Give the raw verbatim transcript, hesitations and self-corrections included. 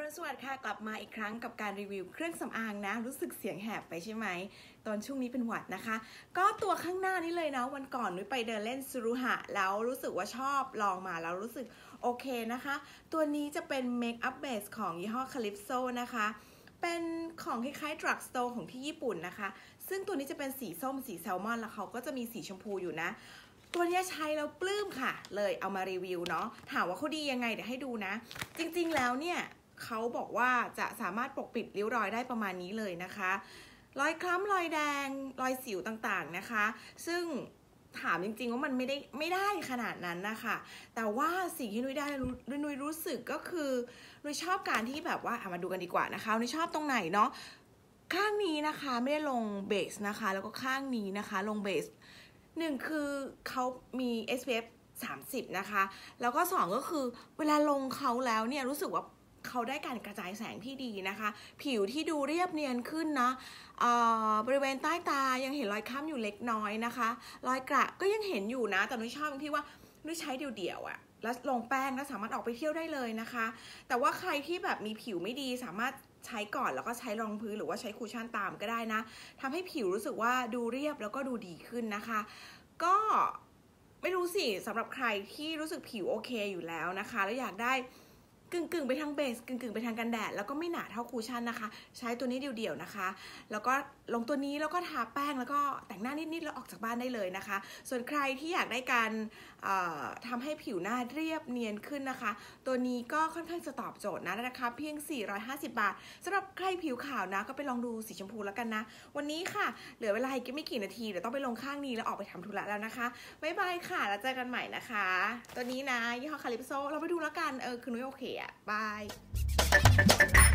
รุณสวัสดิ์ค่ะกลับมาอีกครั้งกับการรีวิวเครื่องสำอางนะรู้สึกเสียงแหบไปใช่ไหมตอนช่วงนี้เป็นหวัดนะคะก็ตัวข้างหน้านี้เลยนะวันก่อนนุ้ยไปเดินเล่นซูรุหะแล้วรู้สึกว่าชอบลองมาแล้วรู้สึกโอเคนะคะตัวนี้จะเป็นเมคอัพเบสของยี่ห้อ Calypso นะคะเป็นของคล้ายๆ drug store ของที่ญี่ปุ่นนะคะซึ่งตัวนี้จะเป็นสีส้มสีแซลมอนแล้วเขาก็จะมีสีชมพูอยู่นะตัวนี้ใช้แล้วปลื้มค่ะเลยเอามารีวิวเนาะถามว่าเขาดียังไงเดี๋ยวให้ดูนะจริงๆแล้วเนี่ยเขาบอกว่าจะสามารถปกปิดริ้วรอยได้ประมาณนี้เลยนะคะรอยคล้ำรอยแดงรอยสิวต่างๆนะคะซึ่งถามจริงๆว่ามันไม่ได้ไม่ได้ขนาดนั้นนะคะแต่ว่าสิ่งที่นุ้ยได้นุ้ยรู้สึกก็คือนุ้ยชอบการที่แบบว่ามาดูกันดีกว่านะคะนุ้ยชอบตรงไหนเนาะข้างนี้นะคะไม่ได้ลงเบสนะคะแล้วก็ข้างนี้นะคะลงเบสหนึ่งคือเขามี เอส พี เอฟ สามสิบนะคะแล้วก็สองก็คือเวลาลงเขาแล้วเนี่ยรู้สึกว่าเขาได้การกระจายแสงที่ดีนะคะผิวที่ดูเรียบเนียนขึ้นนะบริเวณใต้ตายังเห็นรอยค้ำอยู่เล็กน้อยนะคะรอยกระก็ยังเห็นอยู่นะแต่นุ้ยชอบตรงที่ว่านุ้ยใช้เดี่ยวๆอะแล้วลงแป้งแล้วสามารถออกไปเที่ยวได้เลยนะคะแต่ว่าใครที่แบบมีผิวไม่ดีสามารถใช้ก่อนแล้วก็ใช้รองพื้นหรือว่าใช้คูชั่นตามก็ได้นะทำให้ผิวรู้สึกว่าดูเรียบแล้วก็ดูดีขึ้นนะคะก็ไม่รู้สิสำหรับใครที่รู้สึกผิวโอเคอยู่แล้วนะคะแล้วอยากได้กึ่งกึ่งไปทางเบสกึ่งกึ่งไปทางกันแดดแล้วก็ไม่หนาเท่าคูชั่นนะคะใช้ตัวนี้เดี่ยวๆนะคะแล้วก็ลงตัวนี้แล้วก็ทาแป้งแล้วก็แต่งหน้านิดๆแล้วออกจากบ้านได้เลยนะคะส่วนใครที่อยากได้การทำให้ผิวหน้าเรียบเนียนขึ้นนะคะตัวนี้ก็ค่อนข้างจะตอบโจทย์นะนะคะเพียงสี่ร้อยห้าสิบบาทสำหรับใครผิวขาวนะก็ไปลองดูสีชมพูแล้วกันนะวันนี้ค่ะเหลือเวลาอีกไม่กี่นาทีเดี๋ยวต้องไปลงข้างนี้แล้วออกไปทำธุระแล้วนะคะบ๊ายบายค่ะแล้วเจอกันใหม่นะคะตัวนี้นะยี่ห้อ Calypso เราไปดูแล้วกันเออคือนุ้ยโอเคอะบาย